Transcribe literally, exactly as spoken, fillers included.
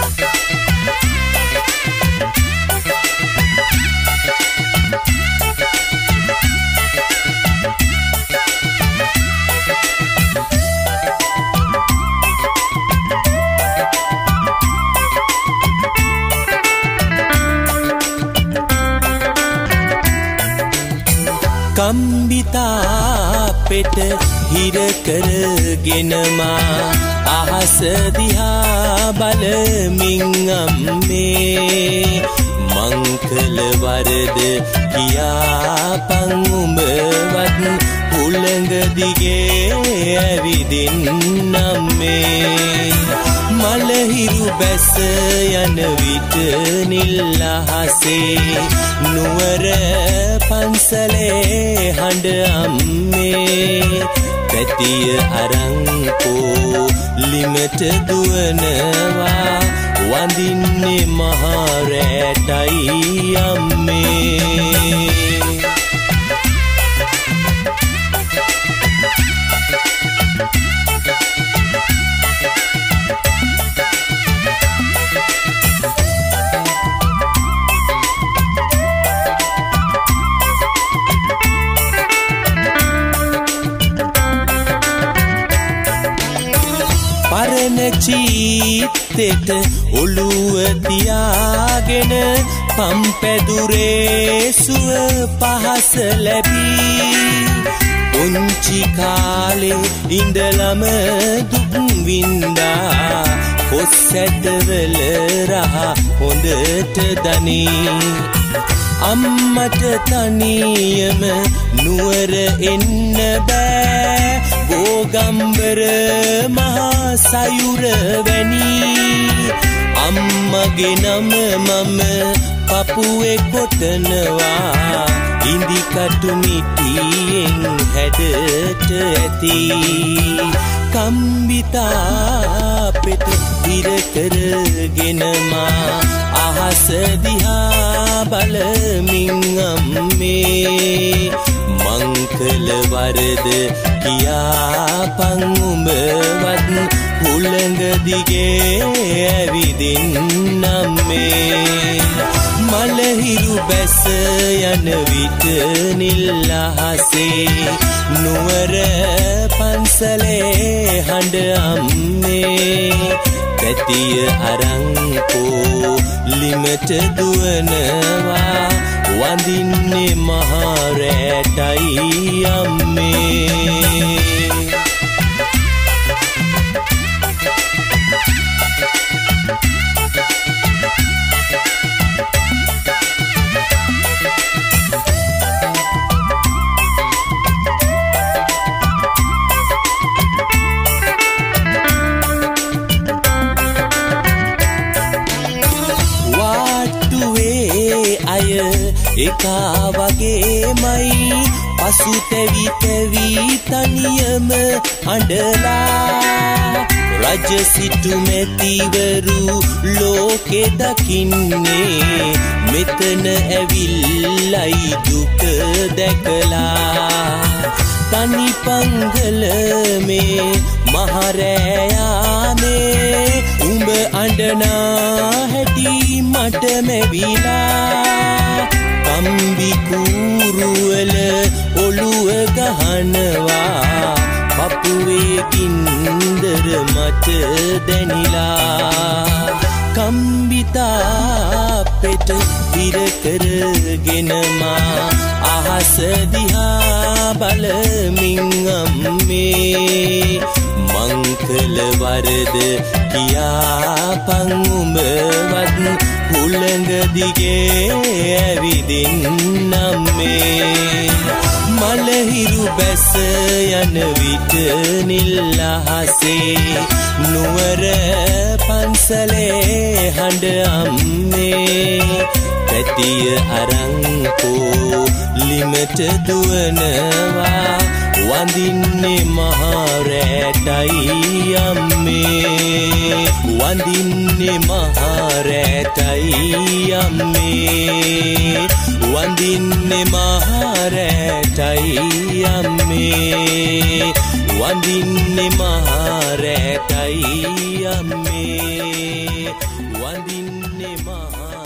කම්බිතා පෙට හිර කරගෙන මා අහස දිහා බලමින් අම්මේ මං කළ වරද කියාපන් උඹවත් උළඟ දිගේ ඇවිදින් අම්මේ මලහිරු බැස යන විට නිල් අහසේ නුවර පන්සලේ හඬ අම්මේ පැතිය අරන් පොලිමට දුවනවා වඳින්නේ මහා රැටයි අම්මේ පරණ චීත්තෙට ඔළුව තියාගෙන පම්පැදුරේ සුව පහස ලැබී පුංචි කාලේ ඉඳලම දුක් වින්දා කොස්සැටවල රහ හොඳට දනී අම්මට තනියම නුවර එන්න බෑ ගෝගම්බර මහා සයුර වැනි අම්මගේ නම මම පපුවේ කොටනවා ඉඳි කටු මිටියෙන් හැඩට ඇති කම්බිතා පෙට හිර කරගෙන මා අහස දිහා බලමින් අම්මේ මං කළ වරද කියාපන් උඹවත් උළඟ දිගේ ඇවිදින් අම්මේ මලහිරු බැස යන විට නිල් අහසේ නුවර පන්සලේ හඬ අම්මේ පැතිය අරන් පොලිමට දුවනවා වඳින්නේ මහා රැටයි අම්මේ එකා වගේමයි පසු තැවි තැවි තනියම අඬලා රජ සිටු මැතිවරු ලෝකෙ දකින්නේ මෙතන ඇවිල්ලයි දුක දැකලා තනි පංගල මේ මහරෑයානේ උඹ අඬනා හැටි මට මැවිලා කම්බි කූරුවල ඔළුව ගහනවා පපුවේ ගින්දර මට දැනිලා කම්බිතා පෙට හිර කරගෙන මා අහස දිහා බලමින් අම්මේ මං කළ වරද කියාපන් උඹවත් උළඟ දිගේ ඇවිදින් අම්මේ මලහිරු බැස යන විට නිල් අහසේ නුවර පන්සලේ හඬ අම්මේ පැතිය අරන් පොලිමට දුවනවා වඳින්නේ මහා රැටයි අම්මේ වඳින්නේ මහා රැටයි අම්මේ වඳින්නේ මහා රැටයි අම්මේ වඳින්නේ මහා රැටයි අම්මේ වඳින්නේ මහා